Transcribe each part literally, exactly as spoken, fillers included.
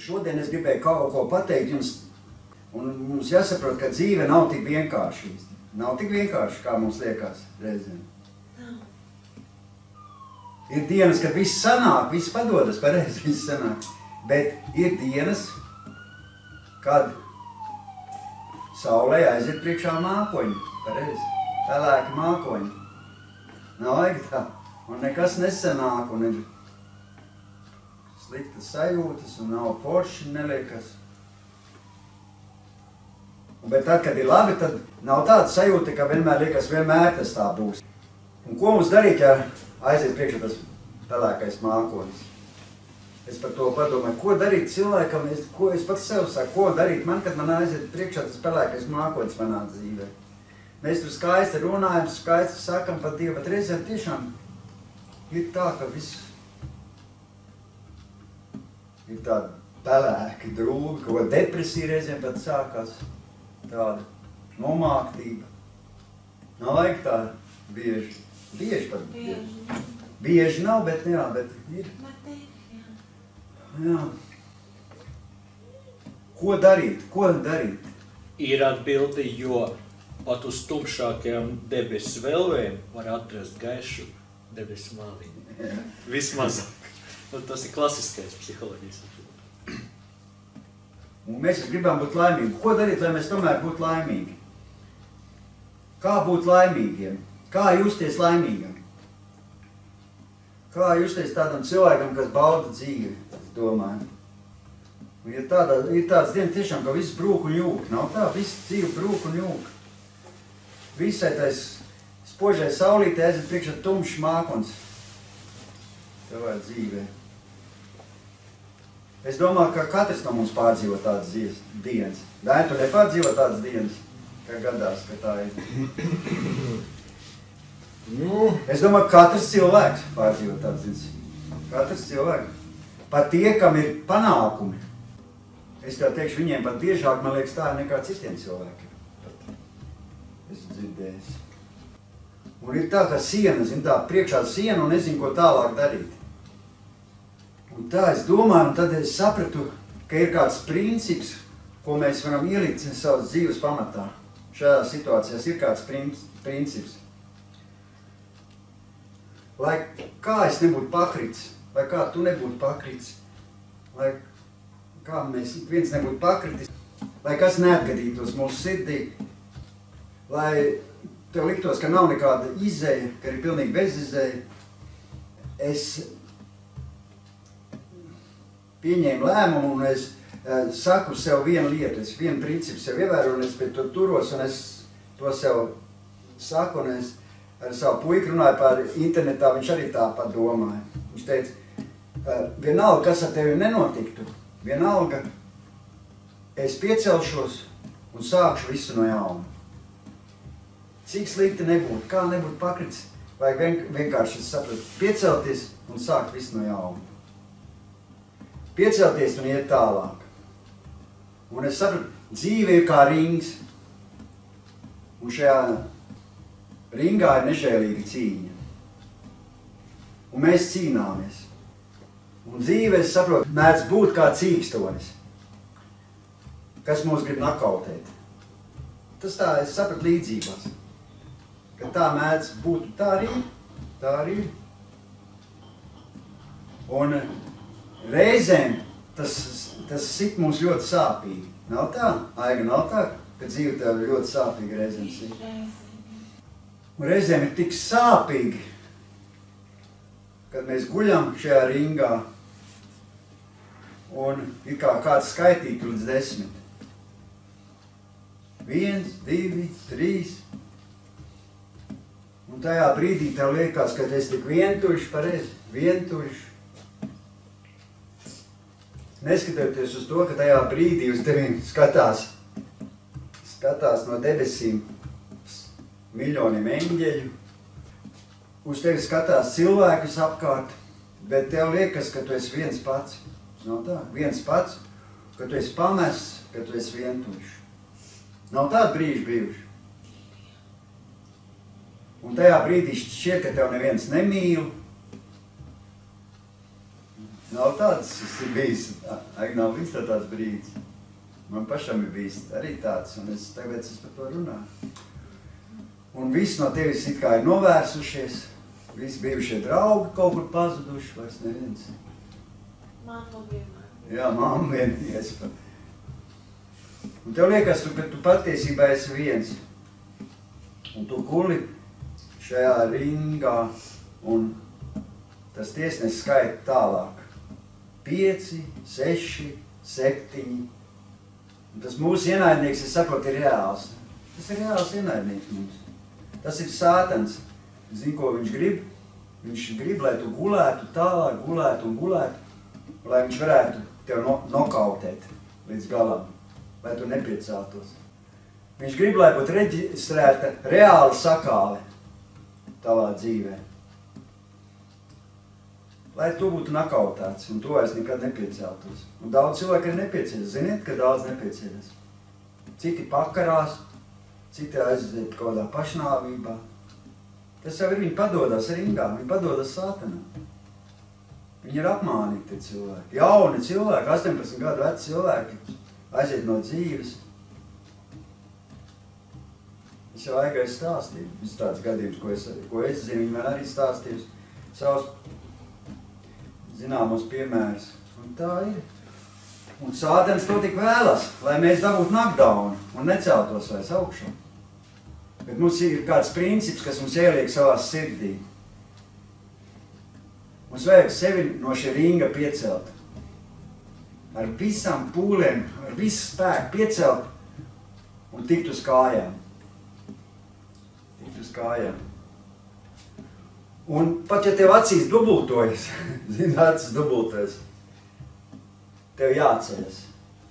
šodien es gribēju kaut ko pateikt jums, un mums jāsaprot, ka dzīve nav tik vienkārši. Nav tik vienkārši, kā mums liekas reizēm. Ir dienas, kad viss sanāk, viss padodas, pareizi viss sanāk. Bet ir dienas, kad saulē aiziet priekšā mākoņi, pareizi, pelēki mākoņi. Nav vajag tā, un nekas nesanāk, un ir sliktas sajūtas, un nav forši, neliekas. Bet tad, kad ir labi, tad nav tāda sajūta, ka vienmēr liekas, vienmēr tas tā būs. Un ko mums darīt, ja aiziet priekšā tas pelēkais mākonis? Es par to padomāju, ko darīt cilvēkam, es, ko es pats sev saku, ko darīt man, kad man aiziet priekšā tas pelēkais mākonis manā dzīvē. Mēs tur skaisti runājam, skaisti sakam par Dievu, bet reizēm tiešām ir tā, ka viss ir tāda pelēki, drūgi, ko depresija reizēm pat sākās, tāda nomāktība. Nav vajag tā bieži, bieži pat bieži. Bieži nav, bet jā, bet ir. Jā. Ko darīt? Ko darīt? Ir atbildi, jo pat uz tumšākajām debesu velvēm var atrast gaišu debesu māliņu. Vismazāk. Un tas ir klasiskais psiholoģijas. Un mēs gribam būt laimīgi. Ko darīt, lai mēs tomēr būtu laimīgi? Kā būt laimīgiem? Kā justies laimīgam? Kā justies tādam cilvēkam, kas bauda dzīvi, es domāju. Un ir, tāda, ir tāds dienas tiešām, ka viss brūk un jūk. Nav tā, viss dzīve brūk un jūk. Visai tais spožai saulītē aiziet priekšā tumšs mākonis tavā dzīvē. Es domāju, ka katrs no mums pārdzīvo tādas dienas. Vai tu nepārdzīvo tādas dienas, kā gadās, ka tā ir? Es domāju, ka katrs cilvēks pārdzīvo tādas dienas. Katrs cilvēks. Pat tie, kam ir panākumi. Es tev teikšu, viņiem pat biežāk, man liekas, tā ir nekā citiem cilvēkiem. Pat es dzirdēju. Un ir tā, ka siena, zin tā, priekšā siena un nezinu, ko tālāk darīt. Un tā es domāju, un tad es sapratu, ka ir kāds princips, ko mēs varam ielikt savas dzīves pamatā. Šajā situācijās ir kāds princips. Lai kā es nebūtu pakrits, lai kā tu nebūtu pakrits, lai kā mēs viens nebūtu pakritis, lai kas neatgadītos mūsu sirdī, lai tev liktos, ka nav nekāda izēja, ka ir pilnīgi bezizēja, es pieņēmu lēmumu un es uh, saku sev vienu lietu, es vienu principu sev ievēru un es pie to turos un es to sev saku un es ar savu puiku runāju par internetā, viņš arī tā padomāja. Viņš teica, uh, vienalga, kas ar tevi nenotiktu, vienalga, es piecelšos un sākšu visu no jauna. Cik slikti nebūtu, kā nebūtu pakrits, vajag vien, vienkārši sapratu, piecelties un sākt visu no jauna. Piecelties un iet tālāk. Un es sapratu, dzīve ir kā rings. Un šajā ringā ir nežēlīga cīņa. Un mēs cīnāmies. Un dzīve, es saprotu, mēdz būt kā cīkstonis, kas mūs grib nakautēt. Tas tā, es sapratu līdzībās. Ka tā mēdz būt, tā arī, tā arī. Un reizēm tas, tas sit mums ļoti sāpīgi. Nav tā? Aiga, nav tā, ka dzīve tev ļoti sāpīgi reizēm sit. Un reizēm ir tik sāpīgi, kad mēs guļam šajā ringā un ir kā kāds skaitīt līdz desmit. Viens, divi, trīs. Un tajā brīdī tev liekas, ka es tik vientuļš, pareizi, vientuļš. Neskatoties uz to, ka tajā brīdī uz tevim skatās, skatās no debesīm miljoniem eņģeļu, uz tevi skatās cilvēkus apkārt, bet tev liekas, ka tu esi viens pats. Nav tā, viens pats, ka tu esi pamests, ka tu esi vientuļš. Nav tāda brīža bijuši. Un tajā brīdī šķiet, ka tev neviens nemīl. Nav tāds, tas ir bijis, ai, nav bijis tā tāds brīdis. Man pašam ir bijis arī tāds, un es tagad es par to runāju. Un visi no tevis it kā ir novērsušies, visi bijušie draugi kaut kur pazuduši, vairs neviens. Mamma vienmēr. Jā, mamma vienīgais pat. Un tev liekas, tu, ka tu patiesībā esi viens. Un tu guli šajā ringā, un tas tiesnesis skaita tālāk. Pieci, seši, septiņi. Un tas mūsu ienaidnieks, es saprotu, ir reāls. Tas ir reāls ienaidnieks mums. Tas ir sātans. Zini, ko viņš grib? Viņš grib, lai tu gulētu tālāk, gulētu un gulētu, lai viņš varētu tev no, nokautēt līdz galam, lai tu nepiecēltos. Viņš grib, lai būtu reģistrēta reāla sakāve tavā dzīvē. Lai tu būtu nakautāts, un tu vairs nekad nepiecēltos. Un daudz cilvēku ir nepiecēlies. Ziniet, ka daudz nepiecēlies. Citi pakarās, citi aiziet kaut kādā pašnāvībā. Tas jau ir, viņi padodas ringā, viņi padodas sātanam. Viņi ir apmānīti tie cilvēki. Jauni cilvēki, astoņpadsmit gadu veci cilvēki, aiziet no dzīves. Es jau aigai stāstīju, viss tāds gadījums, ko es, ko es zinu, viņi man arī stāstījusi savus zināmos piemērus. Un tā ir. Un sātens to tik vēlas, lai mēs dabūtu knockdown un neceltos vairs augšā. Bet mums ir kāds princips, kas mums ieliek savā sirdī. Mums vajag sevi no šī ringa piecelt. Ar visām pūlēm, ar visu spēku piecelt un tikt uz kājām. Tikt uz kājām. Un pat ja tev acīs dubultojas, zini, acis dubultojas, tev jāceļas.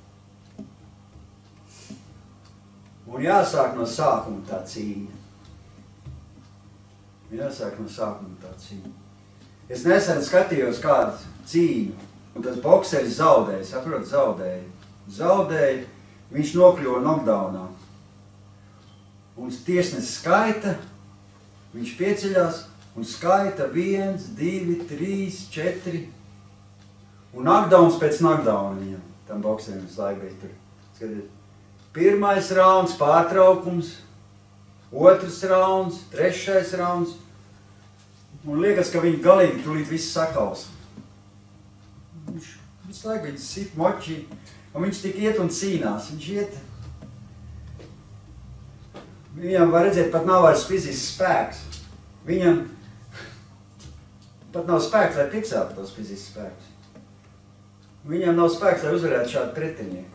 Un jāsāk no sākuma tā cīņa. Jāsāk no sākuma tā cīņa. Es nesen skatījos kādu cīņu, un tas bokseris zaudēja, saprot, zaudēja. Zaudēja, viņš nokļuva knockdownā. Un tiesnesis skaita, viņš pieceļās, un skaita viens, divi, trīs, četri. Un knockdowns pēc knockdowna viņam, tam bokserim visu laiku bija tur. Skatiet. Pirmais rauns, pārtraukums, otrs rauns, trešais rauns. Un liekas, ka viņi galīgi tulīt visu sakaus. Viņš visu laiku viņš sit moči, un viņš tik iet un cīnās. Viņš iet. Viņam var redzēt, pat nav vairs fizisks spēks. Viņam pat nav spēks, lai piecētu tos fizisks spēks. Viņam nav spēks, lai uzvarētu šādu pretinieku.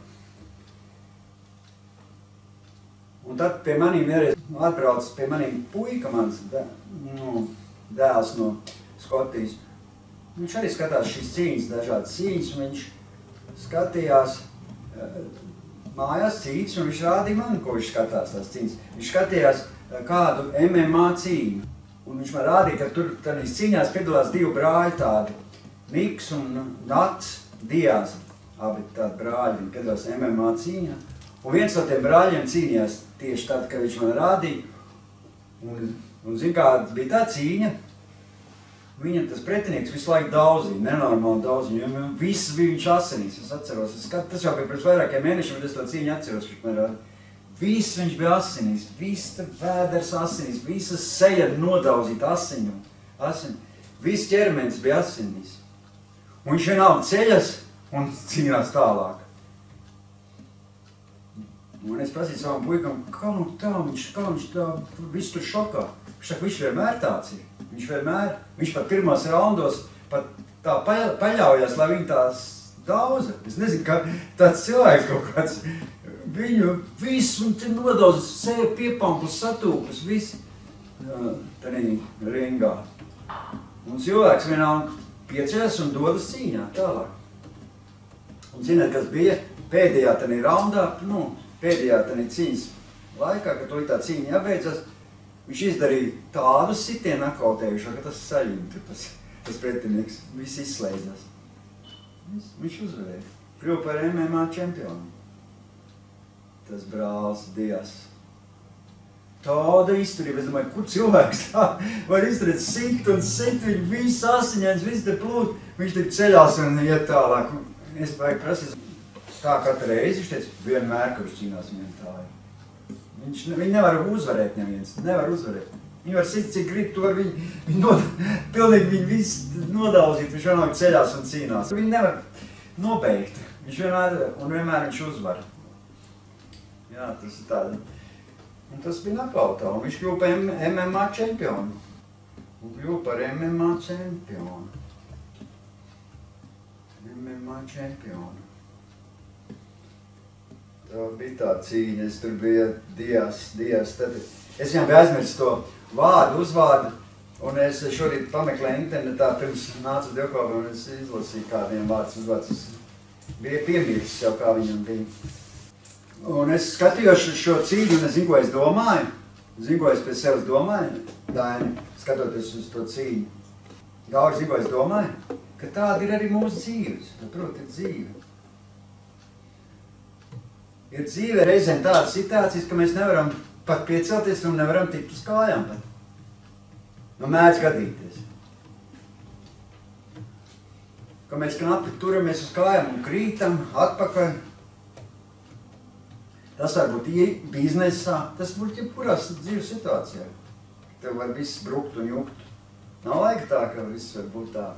Un tad pie manīm vienreiz atbrauc pie manīm puika, mans dē, nu, dēls no Skotijas. Viņš arī skatās šīs cīņas, dažādas cīņas, un viņš skatījās mājās cīņas, un viņš rādīja man, ko viņš skatās tās cīņas. Viņš skatījās kādu M M A cīņu. Un viņš man rādīja, ka tur tādīs cīņās piedalās divi brāļi tādi, Niks un Nats Diaz, abi tādi brāļi, viņi piedalās M M A cīņā. Un viens no tiem brāļiem cīnījās tieši tad, kad viņš man rādīja. Un, un zin kā, bija tā cīņa, viņam tas pretinieks visu laiku daudzīja, nenormāli daudzīja, jo viss bija viņš asinīs, es atceros. Es skat, tas jau bija pirms vairākiem mēnešiem, bet es to cīņu atceros, viņš man rādīja. Viss viņš bija asinīs, viss vēders asinīs, visas seja nodauzīta asiņu, asiņu. Viss ķermenis bija asinīs. Un viņš vienalga ceļas un cīnās tālāk. Un es prasīju savam puikam, kā nu tā, viņš, kā viņš tā, viss tur šokā. Viņš saka, viņš vienmēr tāds ir. Viņš vienmēr, viņš pat pirmās raundos pat tā paļaujas, lai viņi tās daudza. Es nezinu, kā tāds cilvēks kaut kāds, viņu visu, un te nodaudz seja piepampus, satūpus, viss tādā ringā. Un cilvēks vienalga pieceļas un dodas cīņā tālāk. Un zināt, kas bija pēdējā tādā raundā, nu, pēdējā tādā cīņas laikā, kad to tā cīņa jābeidzas, viņš izdarīja tādu sitienu nakautējušo, ka tas saļimta, tas, tas pretinieks, viss izslēdzas. Viņš uzvarēja, kļuva par M M A čempionu. Tas brālis Dias. tāda izturība. Es domāju, kur cilvēks tā var izturēt sikt un sikt, viņi viss asiņains, viss te plūt, viņš te ceļās un iet tālāk. Es vajag prasīt, tā katru reizi, viņš teica, vienmēr, ka viņš cīnās viņam tā ir. Viņš, viņi nevar uzvarēt neviens, nevar uzvarēt. Viņi var sikt, cik grib, to var viņi, viņi nod, pilnīgi viņi viss nodaudzīt, viņš vienmēr ceļās un cīnās. Viņi nevar nobeigt, viņš vienmēr, un vienmēr viņš uzvar. Jā, tas ir tāda. Un tas bija nakautā, un viņš kļuva par M M A čempionu. Un kļuva par M M A čempionu. M M A čempionu. Tā bija tā cīņa, es tur bija Dias, Dias, tad es viņam bija aizmirst to vārdu, uzvārdu, un es šorīt pameklēju internetā, pirms nācu divkopā, un es izlasīju kādiem vārds uzvārds. Es bija piemirsis jau, kā viņam bija. Un es skatījos šo cīņu, un es zinu, ko es domāju. Zinu, ko es pēc sevis domāju, Daini, skatoties uz to cīņu. Gauri, zinu, ko es domāju, ka tāda ir arī mūsu dzīves. Proti, ir dzīve. Ir dzīve reizēm tādas situācijas, ka mēs nevaram pat piecelties un nevaram tikt uz kājām pat. Nu, mēdz gadīties. Ka mēs knapi turamies uz kājām un krītam atpakaļ. Tas var būt biznesā, tas var būt jebkurās dzīves situācijā. Tev var viss brukt un jukt. Nav laika tā, ka viss var būt tā.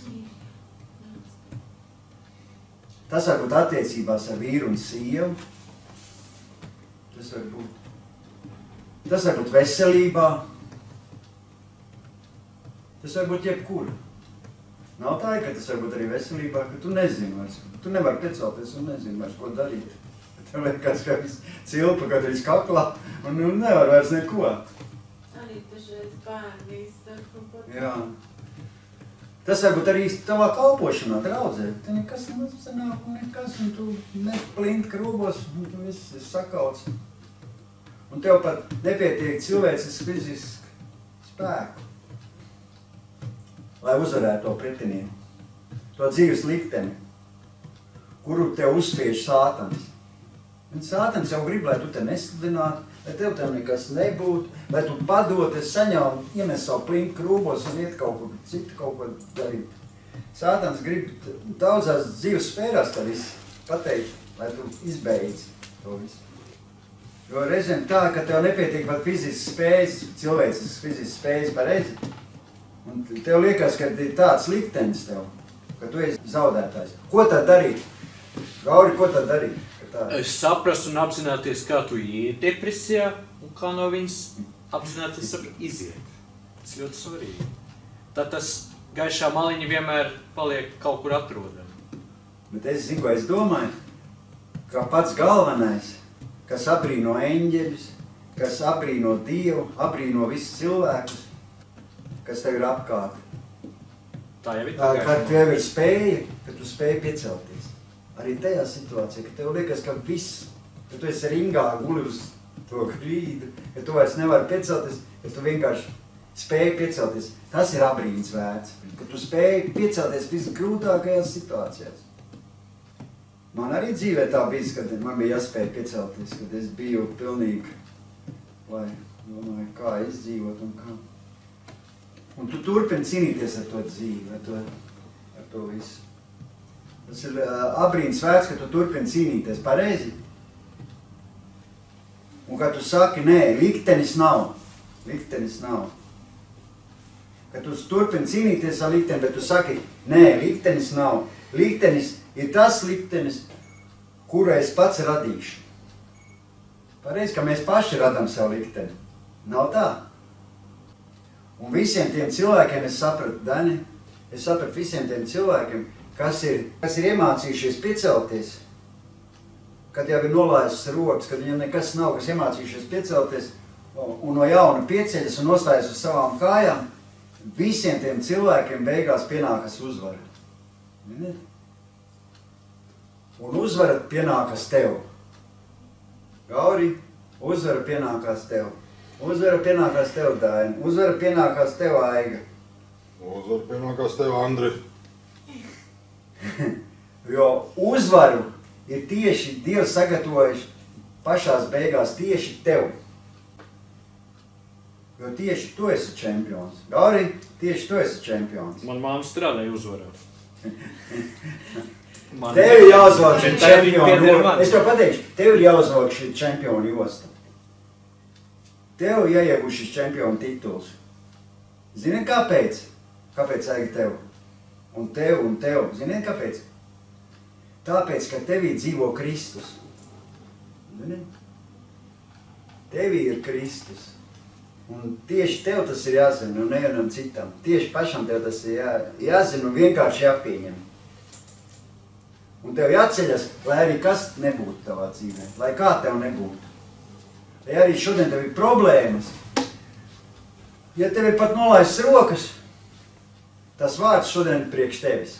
Tas var būt attiecībās ar vīru un sievu. Tas var būt. Tas var būt veselībā. Tas var būt jebkur. Nav tā, ka tas var būt arī veselībā, ka tu nezini vairs. Tu nevari piecelties un nezini vairs, ko darīt. Tev liekas, ka viss cilpa, kad viņš kaklā un, un nevar vairs neko. Arī dažreiz bērni izdara kaut ko. Jā. Tas varbūt arī tavā kalpošanā, draudzē. Te nekas nesanāk un nekas, un tu neplint krūbos, un tu viss ir sakauts. Un tev pat nepietiek cilvēcisks fizisks spēku, lai uzvarētu to pretinieku. To dzīves likteni, kuru tev uzspiež sātans. Un sātans jau grib, lai tu te nesludinātu, lai tev tev nekas nebūtu, lai tu padoties, saņem, ienes savu plintu krūbos un iet kaut kur citu kaut ko darīt. Sātans grib daudzās dzīves sfērās tā visu pateikt, lai tu izbeidzi to visu. Jo reizēm tā, ka tev nepietiek pat fiziskas spējas, cilvēciskas fiziskas spējas pareizi. Un tev liekas, ka ir tāds liktenis tev, ka tu esi zaudētājs. Ko tad darīt? Gauri, ko tad darīt? Es saprast un apzināties, kā tu iet depresijā un kā no viņas apzināties iziet. Tas ļoti svarīgi. Tad tas gaišā maliņa vienmēr paliek kaut kur atrodama. Bet es zinu, ko es domāju, ka pats galvenais, kas abrīno eņģeļus, kas abrīno Dievu, abrīno visus cilvēkus, kas tev ir apkārt. Tā jau ir tā gaišā maliņa. Kad tev ir spēja, ka tu spēj piecelties. Arī tajā situācijā, ka tev liekas, ka viss, ka tu esi ringā guli uz to grīdu, ka tu vairs nevari piecelties, ka tu vienkārši spēji piecelties. Tas ir abrīns vērts, ka tu spēji piecelties visgrūtākajās situācijās. Man arī dzīvē tā bijis, kad man bija jāspēj piecelties, kad es biju pilnīgi, lai domāju, kā izdzīvot un kā. Un tu turpini cīnīties ar to dzīvi, ar to, ar to visu. Tas ir uh, abrīns vērts, ka tu turpini cīnīties pareizi. Un kad tu saki, nē, liktenis nav. Liktenis nav. Kad tu turpini cīnīties ar likteni, bet tu saki, nē, liktenis nav. Liktenis ir tas liktenis, kuru es pats radīšu. Pareizi, ka mēs paši radām savu likteni. Nav tā. Un visiem tiem cilvēkiem es sapratu, Dani, es sapratu visiem tiem cilvēkiem, Kas ir, kas ir iemācījušies piecelties, kad jau ir nolaistas rokas, kad viņam nekas nav, kas iemācījušies piecelties un no jauna pieceļas un nostājas uz savām kājām, visiem tiem cilvēkiem beigās pienākas uzvara. Un uzvara pienākas tev. Gauri, uzvara pienākās tev. Uzvara pienākās tev, Daini. Uzvara pienākās tev, Aiga. Uzvara pienākās tev, Andri. Jo uzvaru ir tieši Dievs sagatavojuši pašās beigās tieši tev. Jo tieši tu esi čempions. Gauri, tieši tu esi čempions. Man māma strādāja uzvarā. Tev ir jāuzvāk šī čempiona. Es tev pateikšu, tev ir jāuzvāk šī čempiona josta. Tev jāiegūst šis čempiona tituls. Zini, kāpēc? Kāpēc vajag tev? Un tev, un tev. Zini, kāpēc? Tāpēc, ka tevī dzīvo Kristus. Zini? Tevī ir Kristus. Un tieši tev tas ir jāzina, un nevienam citam. Tieši pašam tev tas ir jā, jāzina un vienkārši jāpieņem. Un tev jāceļas, lai arī kas nebūtu tavā dzīvē, lai kā tev nebūtu. Lai arī šodien tev ir problēmas. Ja tev ir pat nolaistas rokas, tas vārds šodien priekš tevis.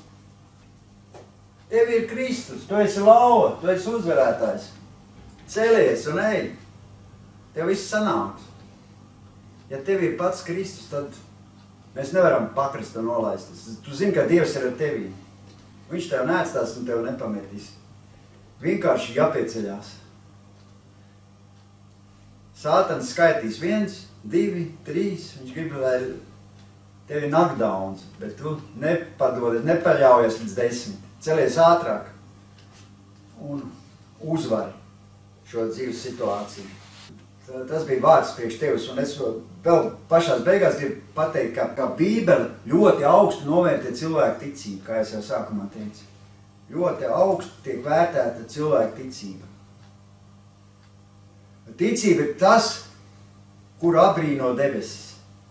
Tev ir Kristus, tu esi lauva, tu esi uzvarētājs. Celies un ej. Tev viss sanāks. Ja tev ir pats Kristus, tad mēs nevaram pakrist un nolaist. Tu zini, ka Dievs ir ar tevī. Viņš tev neatstās un tev nepametīs. Vienkārši jāpieceļās. Sātans skaitīs viens, divi, trīs. Viņš grib, lai tevi knockdowns, bet tu nepadodies, nepaļaujies līdz desmit. Celies ātrāk un uzvari šo dzīves situāciju. Tas bija vārds priekš tevis, un es vēl pašās beigās gribu pateikt, ka, ka Bībele ļoti augstu novērtē cilvēku ticību, kā es jau sākumā teicu. Ļoti augstu tiek vērtēta cilvēku ticība. Ticība ir tas, kuru abrīno debesis.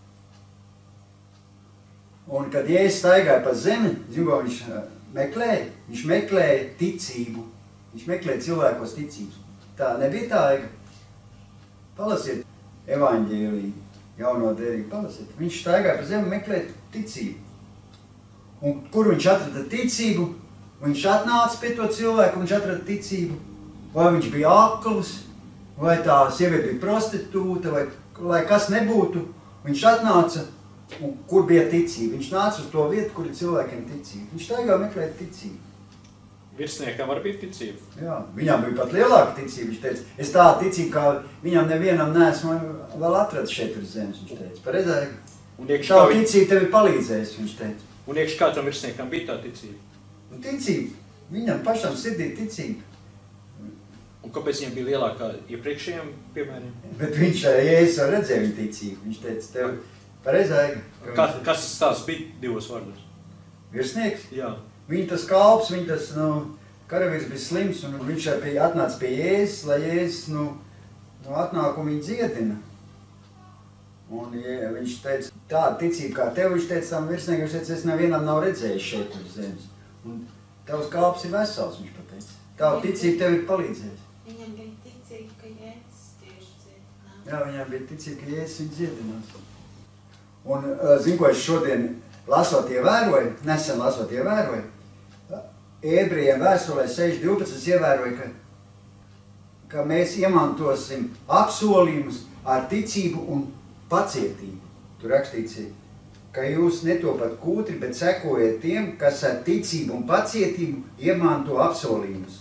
Un kad Jēzus staigāja pa zemi, zinu, ko viņš meklēja? Viņš meklēja ticību. Viņš meklēja cilvēkos ticību. Tā nebija tā, Ega? Palasiet evaņģēliju, jauno derību, palasiet. Viņš staigāja pa zemi meklēt ticību. Un kur viņš atrada ticību? Viņš atnāca pie to cilvēku, viņš atrada ticību. Vai viņš bija akls, vai tā sieviete bija prostitūta, vai lai kas nebūtu. Viņš atnāca, un kur bija ticība. Viņš nāca uz to vietu, kur ir cilvēkiem ticība. Viņš staigāja meklēt ticību. Virsniekam var būt ticība. Jā, viņam bija pat lielāka ticība. Viņš teica, es tādu ticību, kā viņam nevienam neesmu vēl atradis šeit uz zemes, viņš teica. Pareizēji? Tā ticība tev ir palīdzējusi, viņš teica. Un iekš kā tam virsniekam bija tā ticība? Un ticība. Viņam pašam sirdī ticība. Un kāpēc viņam bija lielākā iepriekšējiem piemēriem? Bet viņš, Jēzus jau redzēja viņa ticību. Viņš teica, tev pareizēji. Ka, kas tas bija divos vārdos? Virsnieks? Jā. Viņa tas kalps, viņa tas, nu, karavīrs bija slims, un viņš bija atnācis pie Jēzus, lai Jēzus, nu, nu atnāk un viņu dziedina. Un ja, viņš teica, tāda ticība kā tev, viņš teica tam virsniekam, viņš teica, es nevienam nav redzējis šeit uz zemes. Un tavs kalps ir vesels, viņš pateica. Tā ticība tev ir palīdzējusi. Viņam bija ticība, ka Jēzus tieši dziedinās. Jā, viņam bija ticība, ka Jēzus viņu dziedinās. Un, zinu, ko es šodien lasot ievēroju, nesen lasot ievēroju, Ebrejiem vēstulē seši divpadsmit es ievēroju, ka, ka mēs iemantosim apsolījumus ar ticību un pacietību. Tur rakstīts, ka jūs netopat kūtri, bet sekojiet tiem, kas ar ticību un pacietību iemanto apsolījumus.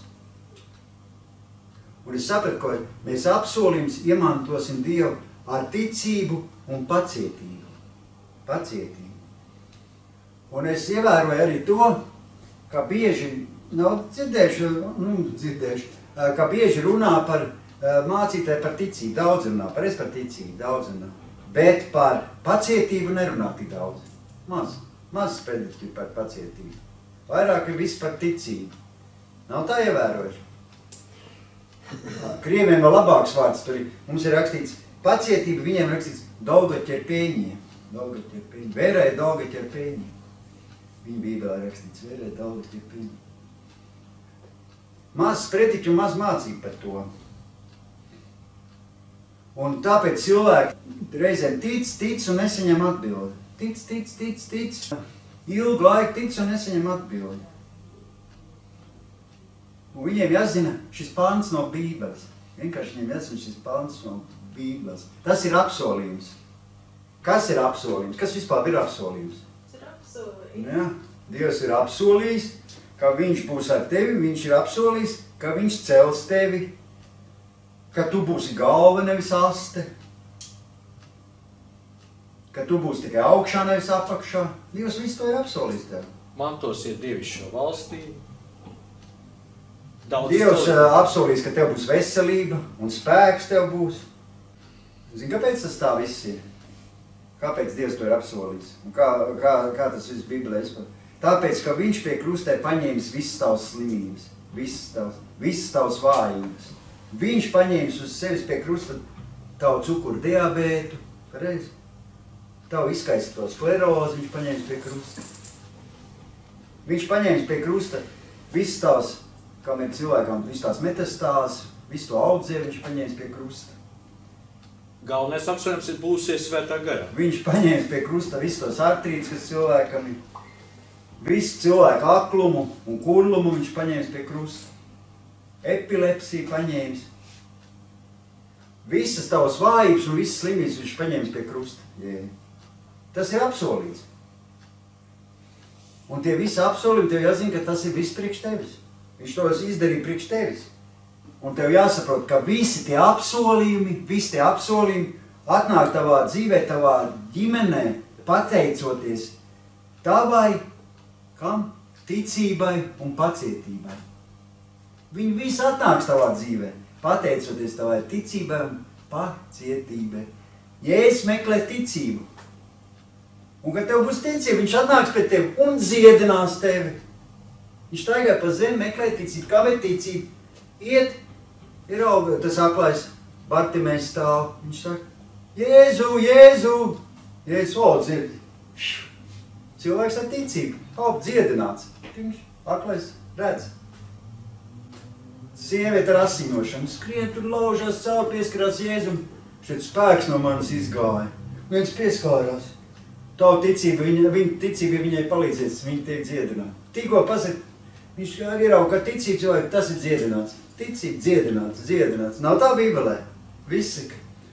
Un es sapratu, ka mēs apsolījumus iemantosim Dievu ar ticību un pacietību. Pacietību. Un es ievēroju arī to, ka bieži, nav dzirdējuši, nu, dzirdējuši, ka bieži runā par mācītāju par ticību, daudz runā, pareiz par ticību, daudz runā. Bet par pacietību nerunā tik daudz. Maz, maz sprediķi par pacietību. Vairāk ir viss par ticību. Nav tā ievērojuši. Krieviem vēl labāks vārds tur ir. Mums ir rakstīts, pacietība viņiem rakstīts dolgoķerpēņie. Dolgoķerpēņie. Vērai dolgoķerpēņie. Viņa bībelē rakstīts, vērai dolgoķerpēņie. Maz sprediķi un maz mācība par to. Un tāpēc cilvēki reizēm tic, tic un nesaņem atbildi. Tic, tic, tic, tic. Ilgu laiku tic un nesaņem atbildi. Un viņiem jāzina šis pants no Bībeles. Vienkārši viņiem jāzina šis pants no Bībeles. Tas ir apsolījums. Kas ir apsolījums? Kas vispār ir apsolījums? Tas ir apsolījums. Ja? Dievs ir apsolījis, ka viņš būs ar tevi, viņš ir apsolījis, ka viņš cels tevi, ka tu būsi galva, nevis aste. ka tu būsi tikai augšā, nevis apakšā. Dievs visu to ir apsolījis tev. Mantosiet Dievi šo valstību. Daudz Dievs cilvēku. uh, apsolījis, ka tev būs veselība un spēks tev būs. Zini, kāpēc tas tā viss ir? Kāpēc Dievs to ir apsolījis? Un kā, kā, kā tas viss Bībelē izpār? Tāpēc, ka viņš pie krustē paņēmis visas tavas slimības, visas tavas, visas tavas vājības. Viņš paņēmis uz sevis pie krusta tavu cukuru diabētu, pareizi? Tavu izskaisto sklerozi viņš paņēmis pie krusta. Viņš paņēmis pie krusta visas tavas, kā mēs cilvēkām, visas tās metastāzes, visu to audzēju viņš paņēmis pie krusta. Galvenais apsvērums ir būsies svētā garā. Viņš paņēmis pie krusta visu tos artrītus, kas cilvēkam ir. Visu cilvēku aklumu un kurlumu viņš paņēmis pie krusta. Epilepsiju paņēmis. Visas tavas vājības un visas slimības viņš paņēmis pie krusta. Jē. Tas ir apsolīts. Un tie visi apsolījumi, tev jāzina, ka tas ir viss priekš tevis. Viņš to izdarīja priekš tevis. Un tev jāsaprot, ka visi tie apsolījumi, visi tie apsolījumi atnāk tavā dzīvē, tavā ģimenē, pateicoties tavai, kam? Ticībai un pacietībai. Viņi visi atnāks tavā dzīvē, pateicoties tavai ticībai un pacietībai. Jēzus meklē ticību. Un, kad tev būs ticība, viņš atnāks pie tevi un dziedinās tevi. Viņš staigā pa zemi, meklē ticību. Kā vai ticība? Iet, ir auga, tas aklais Bartimējs stāv. Viņš saka, Jēzu, Jēzu! Jēzus, o, dzird. Cilvēks ar ticību. Hop, dziedināts. Viņš aklais redz. Sieviete ar asinošanu. Skrien tur laužās, caur pieskarās Jēzum. Šeit spēks no manis izgāja. Viens pieskārās. Tavu ticība, viņa, viņa ticība viņai palīdzēs, viņa tiek dziedināta. Tikko pasaka, viņš ierauga, ka ticība cilvēki, tas ir dziedināts. Ticība dziedināts, dziedināts. Nav tā Bībelē. Visi.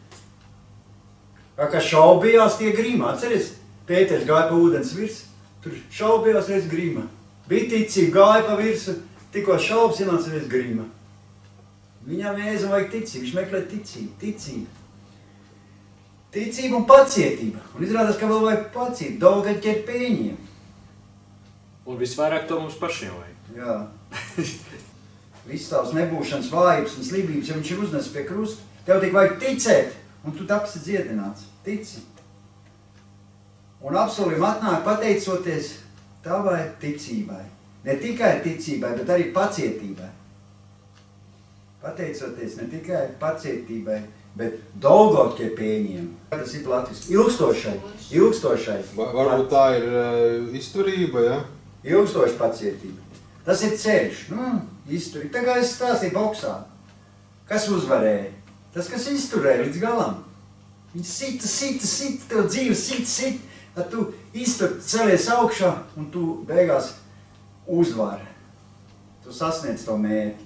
Kā šaubījās tie grīmā. Atceries, Pēters gāja pa ūdens virs, tur šaubījās reiz grīmā. Bija ticība, gāja pa virsu, tikko šaubas ienāca reiz grīmā. Viņam Jēzum vajag ticību, viņš meklē ticību, ticību. Ticība un pacietība. Un izrādās, ka vēl vajag pacietību, daudz gan ķert pēņiem. Un visvairāk to mums pašiem vajag. Jā. Viss tavs nebūšanas vājības un slibības, ja viņš ir uznesis pie krusta, tev tik vajag ticēt, un tu tapsi dziedināts. Tici. Un apsolījumi atnāk pateicoties tavai ticībai. Ne tikai ticībai, bet arī pacietībai. Pateicoties ne tikai pacietībai, bet dolgotkie pēņiem. Tas ir latviski. Ilgstošai. Ilgstošai. Varbūt tā ir uh, izturība, ja? Ilgstoša pacietība. Tas ir ceļš. Nu, izturība. Tā kā es stāstīju boksā. Kas uzvarēja? Tas, kas izturēja līdz galam. Viņi sita, sita, sita, tev dzīve sita, sita. Tad tu iztur, celies augšā un tu beigās uzvari. Tu sasniedz to mērķi.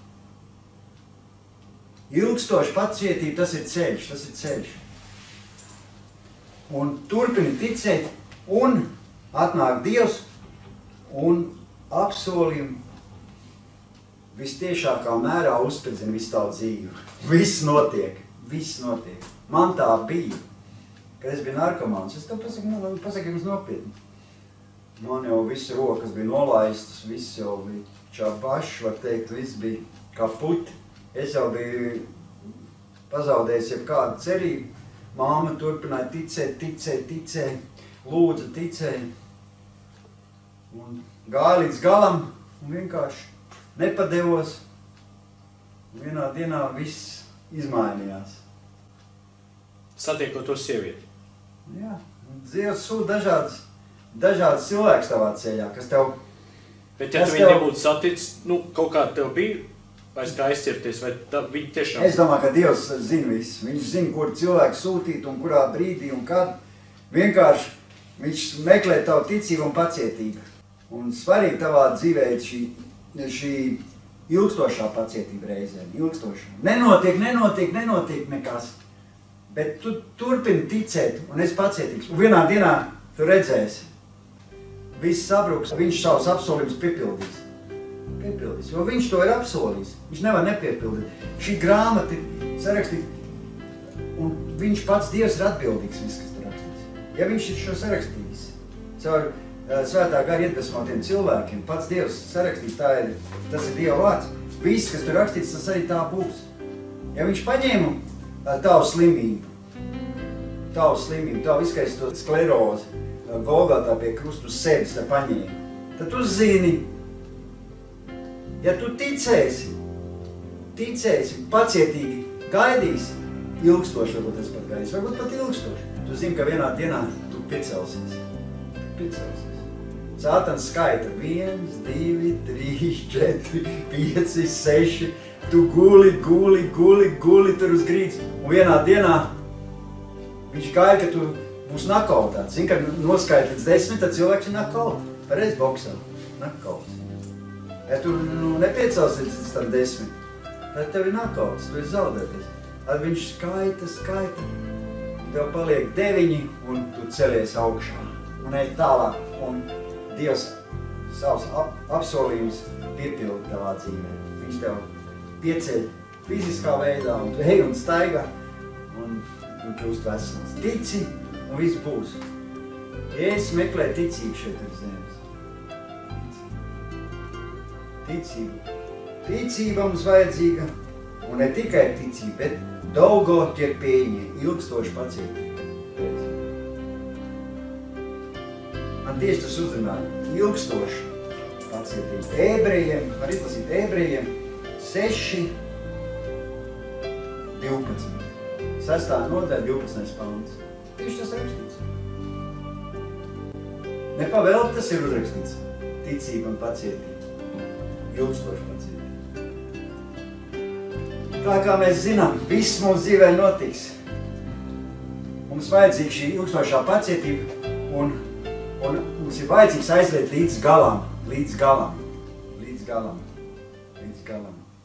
Ilgstoša pacietība, tas ir ceļš, tas ir ceļš. Un turpini ticēt, un atnāk Dievs, un apsolījumi vistiešākā mērā uzspridzina visu tavu dzīvi. Viss notiek, viss notiek. Man tā bija, kad es biju narkomāns. Es tev pasaku, pasaku jums nopietni. Man jau viss rokas bija nolaistas, viss jau bija čabašs, var teikt, viss bija kaput. Es jau biju pazaudējis jebkādu cerību. Māma turpināja ticēt, ticēt, ticēt, lūdza ticēt. Un gāja līdz galam un vienkārši nepadevos. Un vienā dienā viss izmainījās. Satiekot to sievieti. Jā, Dievs sūta dažādas, dažādas cilvēkus tavā ceļā, kas tev... Bet ja tu viņi tev... nebūtu saticis, nu, kaut kā tev bija aiz kā aizķerties, vai tā, viņi tiešām... Es domāju, ka Dievs zina visu. Viņš zina, kur cilvēku sūtīt un kurā brīdī un kad. Vienkārši viņš meklē tavu ticību un pacietību. Un svarīgi tavā dzīvē šī, šī ilgstošā pacietība reizēm, ilgstošā. Nenotiek, nenotiek, nenotiek nekas. Bet tu turpini ticēt, un es pacietīgs. Un vienā dienā tu redzēsi, viss sabruks, viņš savus apsolījumus piepildīs. Piepildīs, jo viņš to ir apsolījis. Viņš nevar nepiepildīt. Šī grāmata ir sarakstīta, un viņš pats Dievs ir atbildīgs viss, kas tur rakstīts. Ja viņš ir šo sarakstījis caur uh, svētā gara iedvesmotiem cilvēkiem, pats Dievs sarakstīs, tā ir, tas ir Dieva vārds. Viss, kas tur rakstīts, tas arī tā būs. Ja viņš paņēma uh, tavu slimību, tavu slimību, tavu izskaisto sklerozi, uh, Golgotā pie krustu uz sevis tā paņēma, tad tu zini, ja tu ticēsi, ticēsi, pacietīgi gaidīsi, ilgstoši varbūt es pat gaidīsi, varbūt pat ilgstoši. Tu zini, ka vienā dienā tu piecelsies. Piecelsies. Sātans skaita viens, divi, trīs, četri, pieci, seši. Tu guli, guli, guli, guli tur uz grīdas. Un vienā dienā viņš gaida, ka tu būs nakautāts. Zini, ka noskaita līdz desmit, tad cilvēks ir nakaut. Pareiz boksā. Nakauts. Ja tu nu, nepiecelsies līdz tam desmit, tad tev ir nakauts, tu esi zaudēties. Tad viņš skaita, skaita, tev paliek deviņi un tu celies augšā un ej tālāk. Un Dievs savus ap, apsolījumus piepilda tavā dzīvē. Viņš tev pieceļ fiziskā veidā un tu ej un staigā un, un kļūst vesels. Tici un viss būs. Jēzus meklē ticību šeit uz zemes. Ticība. Ticība mums vajadzīga. Un ne tikai ticība, bet dolgo ķerpieņi, ilgstoši pacietība. Man tieši tas uzrunāja, ilgstoši pacietība. Ebrejiem, var izlasīt Ebrejiem, seši, divpadsmit. Sestā nodaļa, divpadsmitais pants. Tieši tas rakstīts. Nepavēlti tas ir uzrakstīts. Ticība un pacietība. Ilgstoši pacietība. Tā kā mēs zinām, viss mūsu dzīvē notiks. Mums vajadzīga šī ilgstošā pacietība un, un mums ir vajadzīgs aiziet līdz galam, līdz galam, līdz galam, līdz galam.